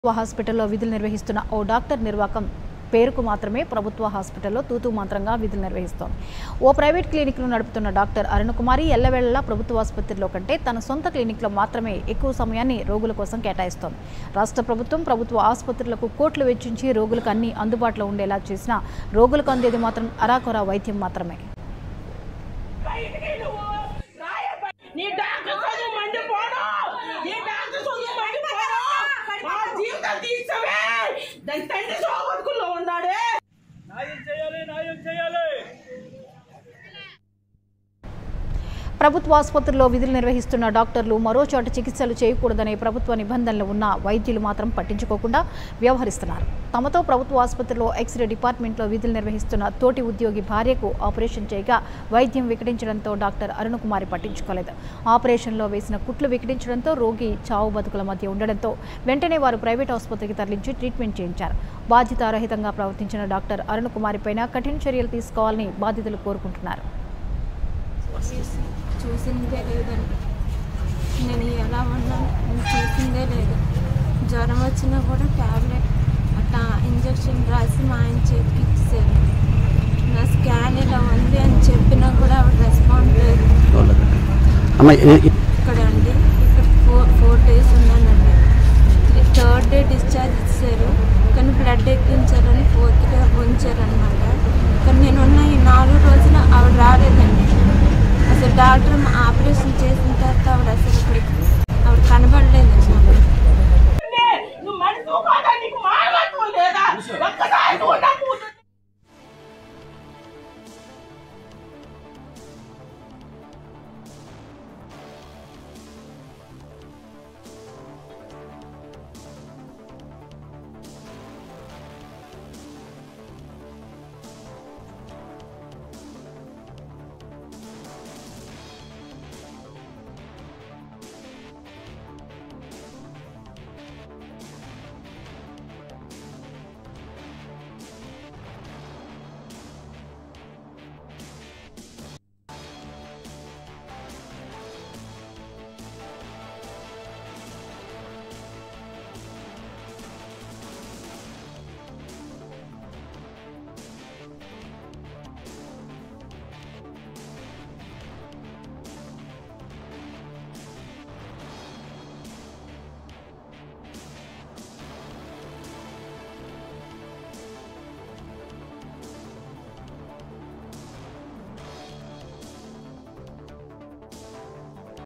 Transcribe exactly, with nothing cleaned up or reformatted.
హాస్పిటల్లో విధులు నిర్వహిస్తున్న ఓ డాక్టర్ నిర్వాకం పేరుకు మాత్రమే ప్రభుత్వ హాస్పిటల్లో తూతూ మంత్రంగా విధులు నిర్వహిస్తోంది. ఓ ప్రైవేట్ క్లినిక్ను నడుపుతున్న డాక్టర్ అరుణకుమారి ఎల్లవేళలా ప్రభుత్వ ఆసుపత్రిలో కంటే తన సొంత క్లినిక్లో మాత్రమే ఎక్కువ సమయాన్ని రోగుల కోసం కేటాయిస్తోంది. రాష్ట్ర ప్రభుత్వం ప్రభుత్వ ఆసుపత్రులకు కోట్లు వెచ్చించి రోగులకు అన్ని అందుబాటులో ఉండేలా చేసినా రోగులకు అందేది మాత్రం అరాకొరా వైద్యం మాత్రమే. ప్రభుత్వ ఆసుపత్రుల్లో విధులు నిర్వహిస్తున్న డాక్టర్లు మరో చోట చికిత్సలు చేయకూడదనే ప్రభుత్వ నిబంధనలు ఉన్న వైద్యులు మాత్రం పట్టించుకోకుండా వ్యవహరిస్తున్నారు. తమతో ప్రభుత్వ ఆసుపత్రిలో ఎక్స్రే డిపార్ట్మెంట్లో విధులు నిర్వహిస్తున్న తోటి ఉద్యోగి భార్యకు ఆపరేషన్ చేయగా వైద్యం వికటించడంతో డాక్టర్ అరుణకుమారి పట్టించుకోలేదు. ఆపరేషన్లో వేసిన కుట్లు వికటించడంతో రోగి చావు బతుకుల మధ్య ఉండడంతో వెంటనే వారు ప్రైవేట్ ఆసుపత్రికి తరలించి ట్రీట్మెంట్ చేయించారు. బాధ్యతారహితంగా ప్రవర్తించిన డాక్టర్ అరుణకుమారి పైన కఠిన చర్యలు తీసుకోవాలని బాధితులు కోరుకుంటున్నారు. చూసిందే లేదండి. నేను ఎలా ఉన్నాను నేను చూసిందే లేదు. జ్వరం వచ్చినా కూడా ట్యాబ్లెట్ అట్లా ఇంజక్షన్ రాసి మా ఆయన చేతికి ఇచ్చేసారు. నా స్కాన్ ఇలా ఉంది అని చెప్పినా కూడా ఆవిడ రెస్పాండ్ లేదు. ఇక్కడ అండి ఇక్కడ ఫోర్ ఫోర్ డేస్ ఉన్నానండి. థర్డ్ డే డిశ్చార్జ్ ఇచ్చారు, కానీ బ్లడ్ ఎక్కించారని ఫోర్త్ డే ఉంచారనమాట. కానీ నేనున్న ఈ నాలుగు రోజులు ఆవిడ రాలేదండి. అసలు డాక్టర్ ఆపరేషన్ చేసిన తర్వాత ఆవిడ అసలు ఇక్కడికి ఆవిడ కనబడలేదు.